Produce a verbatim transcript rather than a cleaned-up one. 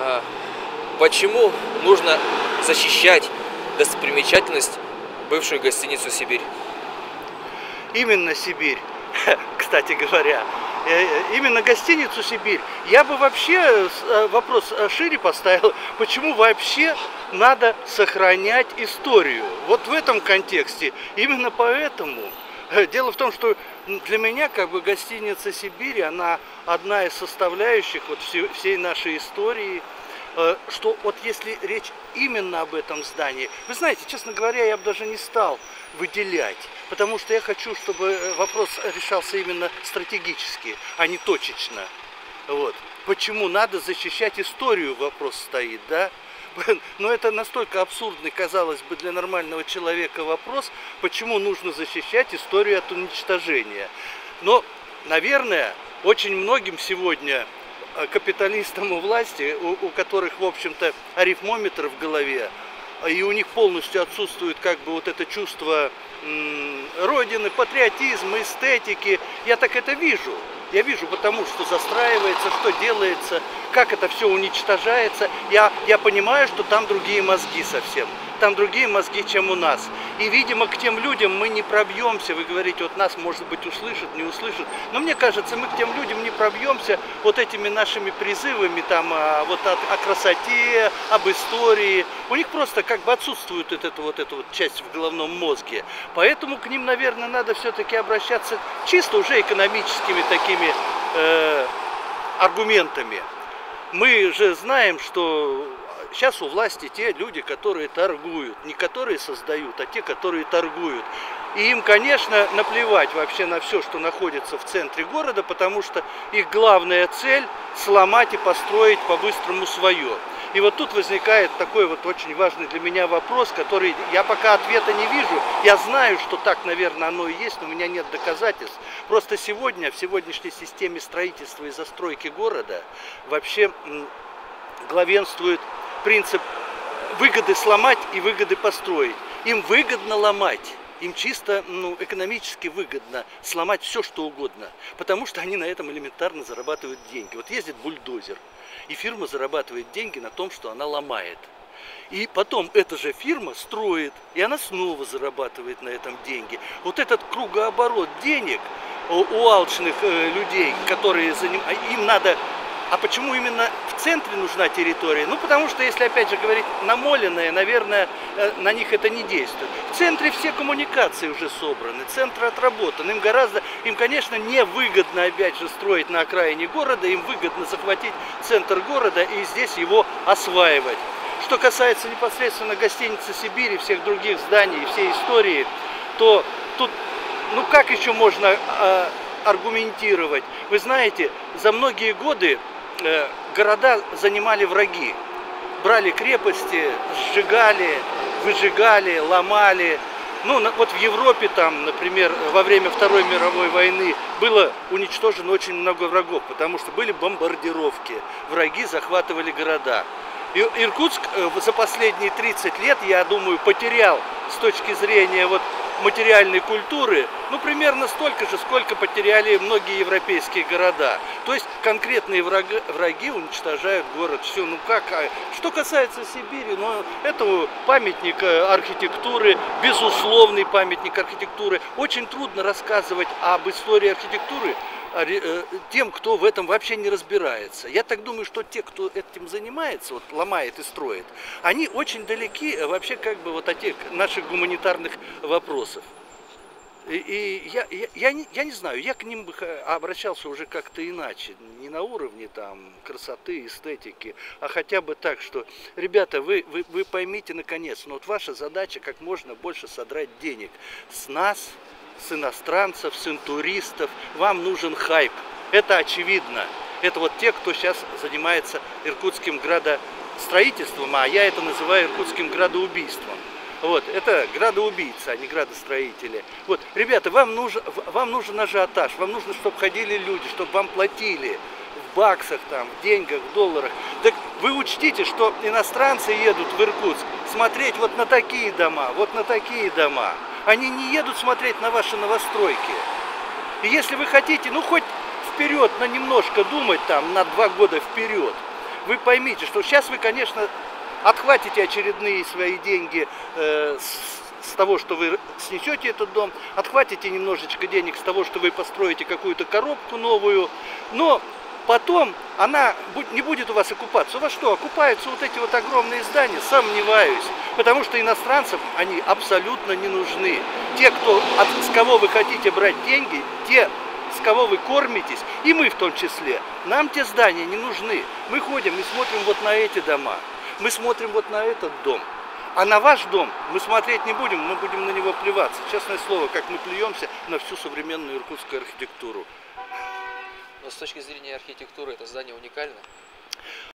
А, почему нужно защищать достопримечательность, бывшую гостиницу «Сибирь»? Именно Сибирь, кстати говоря. Именно гостиницу «Сибирь». Я бы вообще вопрос шире поставил, почему вообще надо сохранять историю. Вот в этом контексте. Именно поэтому. Дело в том, что для меня как бы гостиница «Сибирь», она одна из составляющих вот всей нашей истории. Что вот если речь именно об этом здании, вы знаете, честно говоря, я бы даже не стал выделять, потому что я хочу, чтобы вопрос решался именно стратегически, а не точечно. Вот. Почему надо защищать историю, вопрос стоит, да? Но это настолько абсурдный, казалось бы, для нормального человека вопрос, почему нужно защищать историю от уничтожения. Но, наверное, очень многим сегодня капиталистам у власти, у, у которых, в общем-то, арифмометр в голове, и у них полностью отсутствует как бы вот это чувство м, родины, патриотизма, эстетики. Я так это вижу. Я вижу потому, что застраивается, что делается, как это все уничтожается. Я, я понимаю, что там другие мозги совсем. Там другие мозги, чем у нас. И, видимо, к тем людям мы не пробьемся. Вы говорите, вот нас, может быть, услышат, не услышат. Но мне кажется, мы к тем людям не пробьемся вот этими нашими призывами там, о, вот, о, о красоте, об истории. У них просто как бы отсутствует вот эта вот, эта вот часть в головном мозге. Поэтому к ним, наверное, надо все-таки обращаться чисто уже экономическими такими э, аргументами. Мы же знаем, что сейчас у власти те люди, которые торгуют, не которые создают, а те, которые торгуют. И им, конечно, наплевать вообще на все, что находится в центре города, потому что их главная цель – сломать и построить по-быстрому свое. И вот тут возникает такой вот очень важный для меня вопрос, который я пока ответа не вижу. Я знаю, что так, наверное, оно и есть, но у меня нет доказательств. Просто сегодня, в сегодняшней системе строительства и застройки города вообще главенствует принцип выгоды сломать и выгоды построить. Им выгодно ломать. Им чисто ну, экономически выгодно сломать все, что угодно. Потому что они на этом элементарно зарабатывают деньги. Вот ездит бульдозер, и фирма зарабатывает деньги на том, что она ломает. И потом эта же фирма строит, и она снова зарабатывает на этом деньги. Вот этот кругооборот денег у алчных людей, которые занимают, им надо... А почему именно в центре нужна территория? Ну, потому что, если опять же говорить намоленное, наверное, на них это не действует. В центре все коммуникации уже собраны, центр отработан. Им гораздо, им, конечно, не выгодно, опять же, строить на окраине города, им выгодно захватить центр города и здесь его осваивать. Что касается непосредственно гостиницы «Сибирь» и всех других зданий, и всей истории, то тут, ну, как еще можно э, аргументировать? Вы знаете, за многие годы города занимали враги, брали крепости, сжигали, выжигали, ломали. Ну, вот в Европе там, например, во время Второй мировой войны было уничтожено очень много врагов, потому что были бомбардировки, враги захватывали города. И Иркутск за последние тридцать лет, я думаю, потерял с точки зрения вот материальной культуры, ну, примерно столько же, сколько потеряли многие европейские города. То есть конкретные враги, враги уничтожают город. Все, ну как? Что касается Сибири, ну, это памятник архитектуры, безусловный памятник архитектуры. Очень трудно рассказывать об истории архитектуры тем, кто в этом вообще не разбирается. Я так думаю, что те, кто этим занимается, вот ломает и строит, они очень далеки вообще как бы вот от тех наших гуманитарных вопросов. И, и я, я, я, не, я не знаю, я к ним бы обращался уже как-то иначе, не на уровне там красоты, эстетики, а хотя бы так, что, ребята, вы, вы, вы поймите наконец, но вот ваша задача как можно больше содрать денег с нас, с иностранцев, с интуристов. Вам нужен хайп. Это очевидно. Это вот те, кто сейчас занимается иркутским градостроительством, а я это называю иркутским градоубийством. Вот, это градоубийцы, а не градостроители. Вот, ребята, вам нужен, вам нужен ажиотаж, вам нужно, чтобы ходили люди, чтобы вам платили в баксах, там, в деньгах, в долларах. Так вы учтите, что иностранцы едут в Иркутск смотреть вот на такие дома, вот на такие дома. Они не едут смотреть на ваши новостройки. И если вы хотите, ну хоть вперед, на немножко думать там, на два года вперед, вы поймите, что сейчас вы, конечно, отхватите очередные свои деньги э, с, с того, что вы снесете этот дом, отхватите немножечко денег с того, что вы построите какую-то коробку новую, но потом она не будет у вас окупаться. У вас что, окупаются вот эти вот огромные здания? Сомневаюсь. Потому что иностранцам они абсолютно не нужны. Те, кто, от, с кого вы хотите брать деньги, те, с кого вы кормитесь, и мы в том числе, нам те здания не нужны. Мы ходим и смотрим вот на эти дома, мы смотрим вот на этот дом. А на ваш дом мы смотреть не будем, мы будем на него плеваться. Честное слово, как мы плюемся на всю современную иркутскую архитектуру. Но с точки зрения архитектуры это здание уникально.